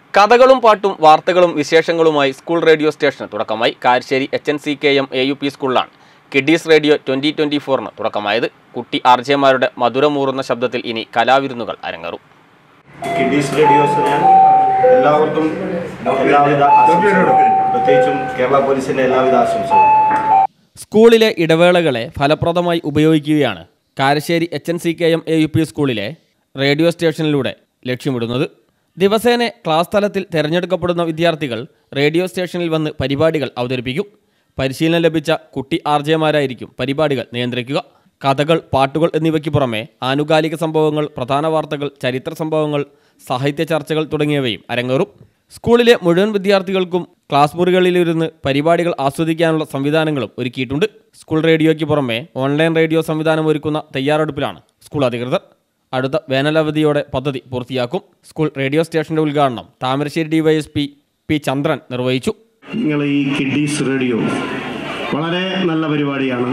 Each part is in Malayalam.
കഥകളും പാട്ടും വാർത്തകളും വിശേഷങ്ങളുമായി സ്കൂൾ റേഡിയോ സ്റ്റേഷന് തുടക്കമായി. കാരശ്ശേരി HNCKM AUP സ്കൂളിലാണ് കിഡീസ് റേഡിയോ 2024 തുടക്കമായത്. കുട്ടി ആർജെമാരുടെ മധുരമൂറുന്ന ശബ്ദത്തിൽ ഇനി കലാവിരുന്നുകൾ അരങ്ങേറും. കിഡീസ് റേഡിയോസിന് എല്ലാവർക്കും പ്രത്യേകിച്ചും കേരള പോലീസിന്റെ എല്ലാവിധ ആശംസകളും. സ്കൂളിലെ ഇടവേളകളെ ഫലപ്രദമായി ഉപയോഗിക്കുകയാണ് കാരശ്ശേരി HNCKM AUP സ്കൂളിലെ റേഡിയോ സ്റ്റേഷനിലൂടെ ലക്ഷ്യമിടുന്നത്. ദിവസേന ക്ലാസ് തലത്തിൽ തിരഞ്ഞെടുക്കപ്പെടുന്ന വിദ്യാർത്ഥികൾ റേഡിയോ സ്റ്റേഷനിൽ വന്ന് പരിപാടികൾ അവതരിപ്പിക്കും. പരിശീലനം ലഭിച്ച കുട്ടി ആർജെമാരായിരിക്കും പരിപാടികൾ നിയന്ത്രിക്കുക. കഥകൾ, പാട്ടുകൾ എന്നിവയ്ക്ക് പുറമെ ആനുകാലിക സംഭവങ്ങൾ, പ്രധാന വാർത്തകൾ, ചരിത്ര സംഭവങ്ങൾ, സാഹിത്യ ചർച്ചകൾ തുടങ്ങിയവയും അരങ്ങേറും. സ്കൂളിലെ മുഴുവൻ വിദ്യാർത്ഥികൾക്കും ക്ലാസ് മുറികളിലിരുന്ന് പരിപാടികൾ ആസ്വദിക്കാനുള്ള സംവിധാനങ്ങളും ഒരുക്കിയിട്ടുണ്ട്. സ്കൂൾ റേഡിയോയ്ക്ക് പുറമെ ഓൺലൈൻ റേഡിയോ സംവിധാനം ഒരുക്കുന്ന തയ്യാറെടുപ്പിലാണ് സ്കൂൾ അധികൃതർ. അടുത്ത വേനലവധിയോടെ പദ്ധതി പൂർത്തിയാക്കും. സ്കൂൾ റേഡിയോ സ്റ്റേഷന്റെ ഉദ്ഘാടനം താമരശ്ശേരി DYSP P. ചന്ദ്രൻ നിർവഹിച്ചു. നിങ്ങൾ ഈ കിഡീസ് റേഡിയോ വളരെ നല്ല പരിപാടിയാണ്.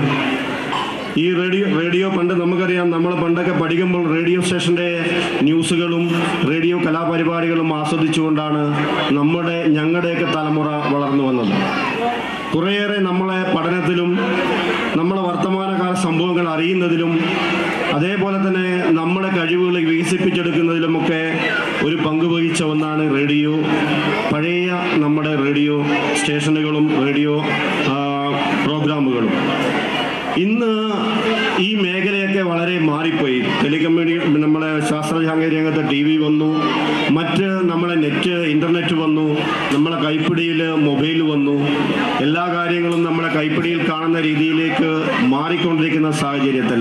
ഈ റേഡിയോ പണ്ട് നമുക്കറിയാം, നമ്മൾ പണ്ടൊക്കെ പഠിക്കുമ്പോൾ റേഡിയോ സ്റ്റേഷൻ്റെ ന്യൂസുകളും റേഡിയോ കലാപരിപാടികളും ആസ്വദിച്ചുകൊണ്ടാണ് ഞങ്ങളുടെയൊക്കെ തലമുറ വളർന്നു വന്നത്. കുറേയേറെ നമ്മളെ പഠനത്തിലും നമ്മളെ വർത്തമാനകാല സംഭവങ്ങൾ അറിയുന്നതിലും അതേപോലെ തന്നെ നമ്മുടെ കഴിവുകൾ വികസിപ്പിച്ചെടുക്കുന്നതിലുമൊക്കെ ഒരു പങ്ക് വഹിച്ച ഒന്നാണ് റേഡിയോ. പഴയ നമ്മുടെ റേഡിയോ സ്റ്റേഷനുകളും റേഡിയോ പ്രോഗ്രാമുകളും. ഇന്ന് ഈ മേഖലയൊക്കെ വളരെ മാറിപ്പോയി. നമ്മളെ ശാസ്ത്ര സാങ്കേതിക രംഗത്ത് TV വന്നു, മറ്റ് നമ്മളെ ഇൻ്റർനെറ്റ് വന്നു, നമ്മളെ കൈപ്പിടിയിൽ മൊബൈൽ വന്നു. എല്ലാ കാര്യങ്ങളും നമ്മളെ കൈപ്പിടിയിൽ കാണുന്ന രീതിയിലേക്ക് മാറിക്കൊണ്ടിരിക്കുന്ന സാഹചര്യത്തിൽ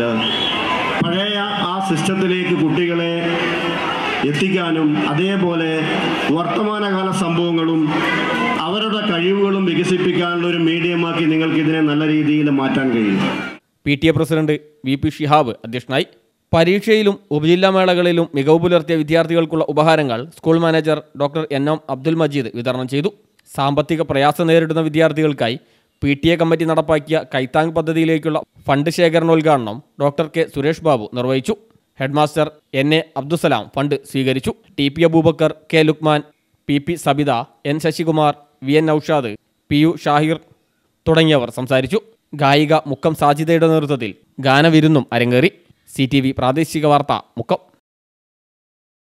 പഴയ ആ സിസ്റ്റത്തിലേക്ക് കുട്ടികളെ എത്തിക്കാനും അതേപോലെ വർത്തമാനകാല സംഭവങ്ങളും അവരുടെ കഴിവുകളും വികസിപ്പിക്കാനുള്ള ഒരു മീഡിയമാക്കി നിങ്ങൾക്ക് ഇതിനെ നല്ല രീതിയിൽ മാറ്റാൻ കഴിയും. PTA പ്രസിഡന്റ് VP ഷിഹാബ് അധ്യക്ഷനായി. പരീക്ഷയിലും ഉപജില്ലാ മേളകളിലും മികവ് പുലർത്തിയ വിദ്യാർത്ഥികൾക്കുള്ള ഉപഹാരങ്ങൾ school manager doctor NM Abdul Majeed വിതരണം ചെയ്തു. സാമ്പത്തിക പ്രയാസം നേരിടുന്ന വിദ്യാർത്ഥികൾക്കായി PTA കമ്മിറ്റി നടപ്പാക്കിയ കൈത്താങ് പദ്ധതിയിലേക്കുള്ള ഫണ്ട് ശേഖരണോദ്ഘാടനം ഡോക്ടർ K. സുരേഷ് ബാബു നിർവഹിച്ചു. ഹെഡ്മാസ്റ്റർ NA അബ്ദുസലാം ഫണ്ട് സ്വീകരിച്ചു. TP Aboobacker, K. Lukman, PP Sabitha, N. Sasikumar, VN Noushad, PU Shahir തുടങ്ങിയവർ സംസാരിച്ചു. ഗായിക മുക്കം സാജിദയുടെ നേതൃത്വത്തിൽ ഗാനവിരുന്നും അരങ്ങേറി. CTV പ്രാദേശിക വാർത്ത മുക്കം.